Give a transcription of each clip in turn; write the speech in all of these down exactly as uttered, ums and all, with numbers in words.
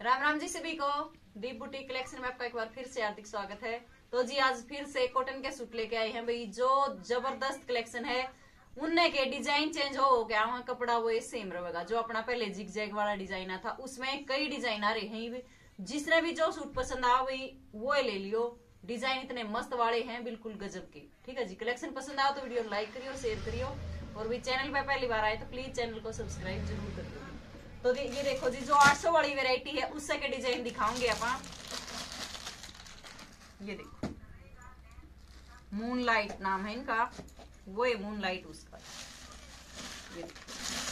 राम राम जी सभी को। दीप boutique collection में आपका एक बार फिर से हार्दिक स्वागत है। तो जी आज फिर से कॉटन के सूट लेके आए हैं भाई, जो जबरदस्त कलेक्शन है। उनने के डिजाइन चेंज हो गया, वहाँ कपड़ा वो सेम रहेगा। जो अपना पहले जिग जैग वाला डिजाइन था उसमें कई डिजाइन आ रहे हैं। जिसने भी जो सूट पसंद आ भाई वो ले लियो। डिजाइन इतने मस्त वाले हैं, बिल्कुल गजब के। ठीक है जी, कलेक्शन पसंद आओ तो वीडियो लाइक करियो, शेयर करियो, और भी चैनल पे पहली बार आए तो प्लीज चैनल को सब्सक्राइब जरूर करियो। तो ये देखो जी, जो आठ सौ वाली वेराइटी है उससे के डिजाइन दिखाओगे आप। ये देखो, मूनलाइट नाम है इनका, वो है मूनलाइट उसका। ये देखो,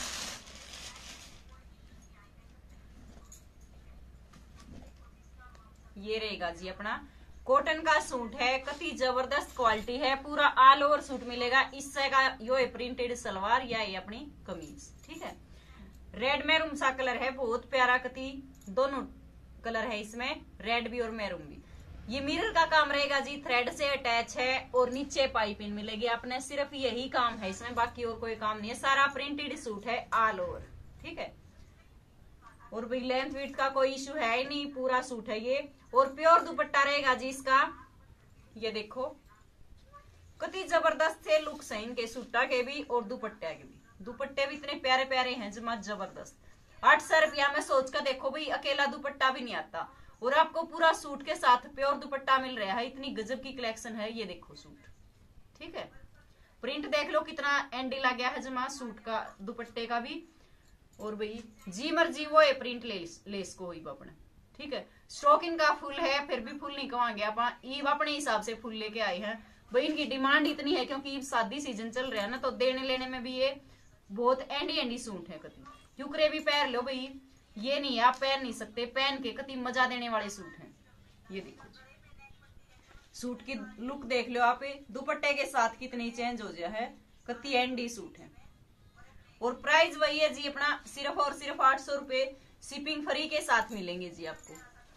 ये रहेगा जी अपना कॉटन का सूट है, कति जबरदस्त क्वालिटी है। पूरा ऑल ओवर सूट मिलेगा। इससे का यो है प्रिंटेड सलवार या ये अपनी कमीज। ठीक है, रेड मैरून सा कलर है, बहुत प्यारा कति। दोनों कलर है इसमें, रेड भी और मैरून भी। ये मिरर का काम रहेगा जी, थ्रेड से अटैच है और नीचे पाइपिंग मिलेगी आपने। सिर्फ यही काम है इसमें, बाकी और कोई काम नहीं है। सारा प्रिंटेड सूट है ऑल ओवर। ठीक है, और भाई लेंथ विड्थ का कोई इशू है ही नहीं, पूरा सूट है ये। और प्योर दुपट्टा रहेगा जी इसका। ये देखो कति जबरदस्त थे लुक्स है इनके सूटा के भी और दुपट्टे के भी। दुपट्टे भी इतने प्यारे प्यारे हैं जमा जबरदस्त। आठ सौ रुपया में सोच कर देखो भाई, अकेला दुपट्टा भी नहीं आता और आपको पूरा सूट के साथ प्योर दुपट्टा मिल रहा है। इतनी गजब की कलेक्शन है। ये देखो सूट, ठीक है, प्रिंट देख लो कितना एंडी लग गया है जमा सूट का, दुपट्टे का भी। और भाई जी मर्जी वो है प्रिंट लेस लेस को ही अपने। ठीक है, स्टॉक इनका फुल है, फिर भी फुल नहीं कमांगे आप। ईब अपने हिसाब से फुल लेके आए हैं भाई। इनकी डिमांड इतनी है क्योंकि शादी सीजन चल रहा है ना, तो देने लेने में भी ये बहुत एंडी एंडी सूट है कति। क्यूकरे भी पहन लो भाई, ये नहीं आप पहन नहीं सकते, पहन के कति मजा देने वाले सूट हैं। ये देखो सूट की लुक देख लो आप, दुपट्टे के साथ कितनी चेंज हो गया है, कति एंडी सूट है। और प्राइस वही है जी अपना, सिर्फ और सिर्फ आठ सौ रुपए शिपिंग फ्री के साथ मिलेंगे जी आपको।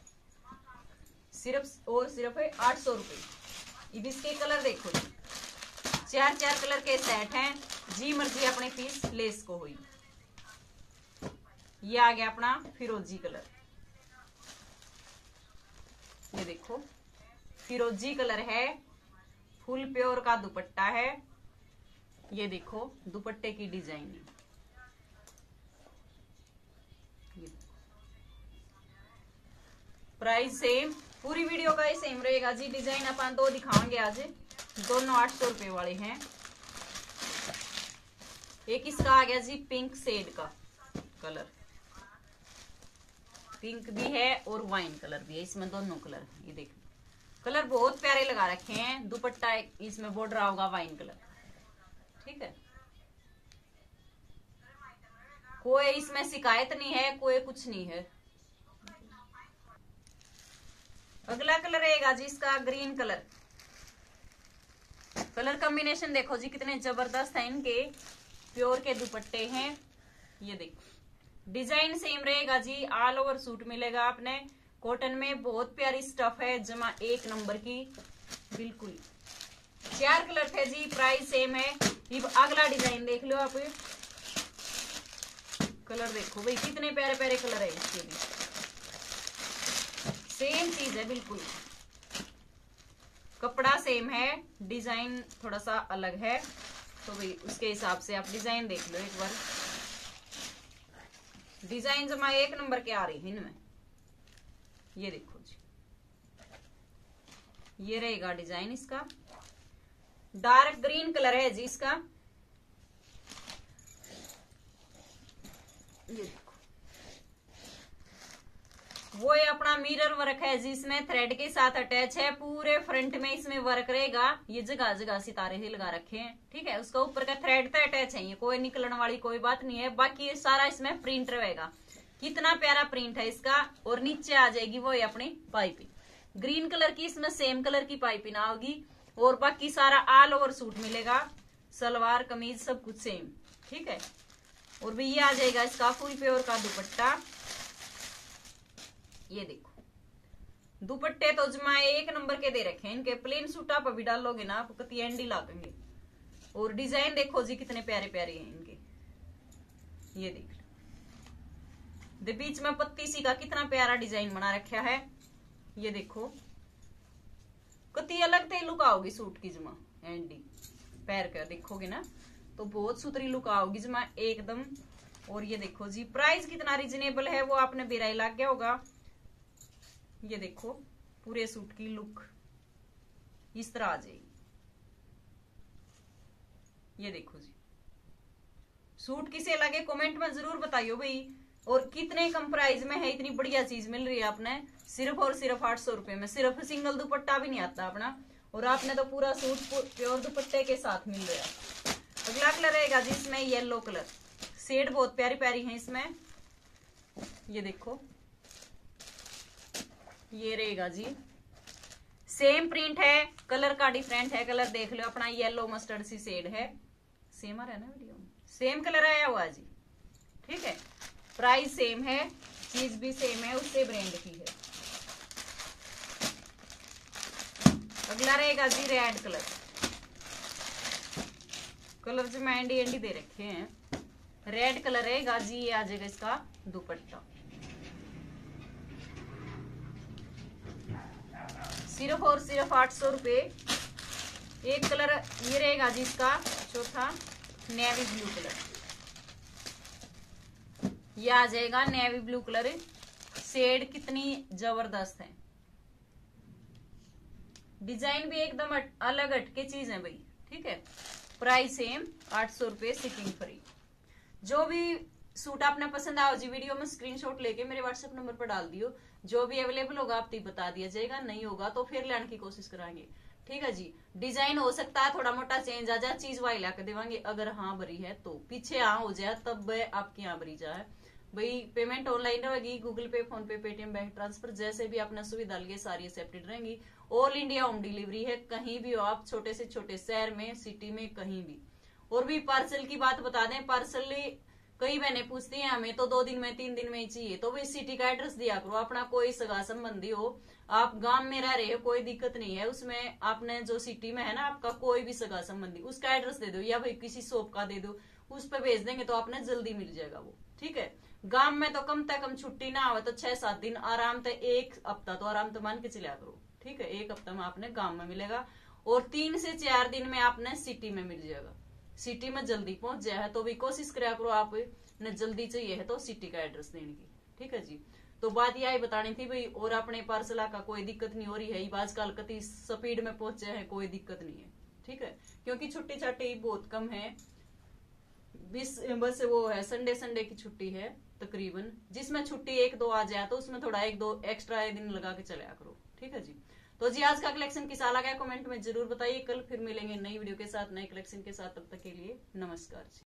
सिर्फ और सिर्फ आठ सौ रुपए। अब इसके कलर देखो जी, चार चार कलर के सेट हैं, जी मर्जी अपने पीस लेस को हुई। ये आ गया अपना फिरोजी कलर। ये देखो फिरोजी कलर है, फुल प्योर का दुपट्टा है। ये देखो दुपट्टे की डिजाइन। प्राइस सेम, पूरी वीडियो का ही सेम रहेगा जी। डिजाइन अपन दो दिखाएंगे आज, दोनों आठ सौ रुपए वाले हैं। एक इसका आ गया जी पिंक शेड का कलर, पिंक भी है और वाइन कलर भी है, इसमें दोनों कलर है। ये देखो कलर बहुत प्यारे लगा रखे हैं। दुपट्टा इसमें बॉर्डर होगा वाइन कलर। ठीक है, कोई इसमें शिकायत नहीं है, कोई कुछ नहीं है। अगला कलर रहेगा जी इसका ग्रीन कलर। कलर कॉम्बिनेशन देखो जी कितने जबरदस्त है इनके, प्योर के दुपट्टे हैं। ये देखो डिजाइन सेम रहेगा जी, ऑल ओवर सूट मिलेगा आपने कॉटन में। बहुत प्यारी स्टफ है जमा एक नंबर की, बिल्कुल। चार कलर थे जी, प्राइस सेम है। अब अगला डिजाइन देख लो आप, कलर देखो भाई कितने प्यारे प्यारे कलर है इसके भी। सेम चीज है बिल्कुल, कपड़ा सेम है, डिजाइन थोड़ा सा अलग है। तो भाई उसके हिसाब से आप डिजाइन देख लो एक बार। डिजाइन जमा एक नंबर के आ रही है इनमें। ये देखो जी, ये रहेगा डिजाइन इसका। डार्क ग्रीन कलर है जी इसका। ये देखो वो ये अपना मिरर वर्क है जी, इसमें थ्रेड के साथ अटैच है। पूरे फ्रंट में इसमें वर्क रहेगा। ये जगह जगह सितारे ही लगा रखे हैं। ठीक है, उसका ऊपर का थ्रेड तो अटैच है, ये कोई निकलने वाली कोई बात नहीं है। बाकी सारा इसमें प्रिंट रहेगा। कितना प्यारा प्रिंट है इसका। और नीचे आ जाएगी वो ये अपनी पाइपिंग ग्रीन कलर की, इसमें सेम कलर की पाइपिंग आओगी। और बाकी सारा ऑल ओवर सूट मिलेगा, सलवार कमीज सब कुछ सेम। ठीक है, और भी ये आ जाएगा इसका फुल प्योर का दुपट्टा। ये देखो दुपट्टे तो जमा एक नंबर के दे रखे हैं इनके। प्लेन सूटा पर भी डालोगे ना आपको कति एंडी लागेंगे। और डिजाइन देखो जी कितने प्यारे प्यारे हैं इनके। ये देख लो दे बीच में पत्ती सी का कितना प्यारा डिजाइन बना रखा है। ये देखो कति अलग थे लुक आओगी सूट की जमा एंडी पैर कर देखोगे ना तो बहुत सुथरी लुक आओगी जमा एकदम। और ये देखो जी प्राइस कितना रिजनेबल है वो आपने बेराई लग गया होगा। ये देखो पूरे सूट की लुक इस तरह आ जाएगी। ये देखो जी सूट किसे लगे कमेंट में जरूर बताइयो भाई। और कितने कम प्राइस में है, इतनी बढ़िया चीज मिल रही है आपने सिर्फ और सिर्फ आठ सौ रुपए में। सिर्फ सिंगल दुपट्टा भी नहीं आता अपना और आपने तो पूरा सूट प्योर दुपट्टे के साथ मिल रहा है। अगला कलर रहेगा जी इसमें येलो कलर, शेड बहुत प्यारी प्यारी है इसमें। ये देखो ये रहेगा जी सेम प्रिंट है, कलर का डिफरेंट है। कलर देख लो अपना येलो मस्टर्ड सी शेड है, सेम आ रहा है ना वीडियो में, सेम कलर आया हुआ जी। ठीक है प्राइस सेम है, चीज भी सेम है, उससे ब्रांड की है। अगला रहेगा जी रेड कलर, कलर जो मैं एंडी एंडी दे रखे हैं। रेड कलर रहेगा जी, ये आ जाएगा इसका दुपट्टा। सिर्फ और सिर्फ आठ सौ रुपए। एक कलर ये रहेगा जी इसका चौथा नेवी ब्लू कलर, ये आ जाएगा नेवी ब्लू कलर। शेड कितनी जबरदस्त है, डिजाइन भी एकदम अलग हटके चीज है भाई। ठीक है प्राइस सेम आठ सौ रुपए शिपिंग फ्री। जो भी सूट आपने पसंद आओ जी वीडियो में स्क्रीनशॉट लेके मेरे व्हाट्सएप नंबर पर डाल दियो। जो भी अवेलेबल होगा आप बता दिया जाएगा, नहीं होगा तो फिर लेने की कोशिश कराएंगे। ठीक है जी डिजाइन हो सकता है थोड़ा मोटा चेंज आ जाए, चीज वाई लाके देवांगे। अगर हाँ भरी है तो पीछे हाँ हो जाए तब आपकी यहाँ भरी जाए भाई। पेमेंट ऑनलाइन रहेगी, Google Pay, PhonePe, Paytm, bank transfer जैसे भी आपने सुविधा लिए सारी एक्सेप्टेड रहेंगी। ऑल इंडिया होम डिलीवरी है, कहीं भी हो आप, छोटे से छोटे शहर में, सिटी में, कहीं भी। और भी पार्सल की बात बता दें, पार्सल कई बहने पूछती हैं हमें तो दो दिन में तीन दिन में ही चाहिए, तो भाई सिटी का एड्रेस दिया करो। अपना कोई सगा संबंधी हो, आप गांव में रह रहे हो, कोई दिक्कत नहीं है उसमें। आपने जो सिटी में है ना आपका कोई भी सगा संबंधी, उसका एड्रेस दे दो या भाई किसी शॉप का दे दो, उस पर भेज देंगे तो आपने जल्दी मिल जाएगा वो। ठीक है गांव में तो कम से कम छुट्टी ना आवे तो छह सात दिन आराम से, एक हफ्ता तो आराम तो मान के चला करो। ठीक है एक हफ्ता में आपने गांव में मिलेगा और तीन से चार दिन में आपने सिटी में मिल जाएगा। सिटी में जल्दी पहुंच जाए है तो भी कोशिश करा करो आप ने जल्दी चाहिए है तो सिटी का एड्रेस देने की। ठीक है जी तो बात यही बतानी थी भाई। और अपने पार्सल का कोई दिक्कत नहीं हो रही है, आजकल कति स्पीड में पहुंचे है, कोई दिक्कत नहीं है। ठीक है क्योंकि छुट्टी छाट्टी बहुत कम है, बीस बस वो है संडे संडे की छुट्टी है तकरीबन, जिसमें छुट्टी एक दो आ जाए तो उसमें थोड़ा एक दो एक्स्ट्रा दिन लगा के चला करो। ठीक है जी तो जी आज का कलेक्शन किसा लगा कमेंट में जरूर बताइए। कल फिर मिलेंगे नई वीडियो के साथ, नए कलेक्शन के साथ। तब तक के लिए नमस्कार जी।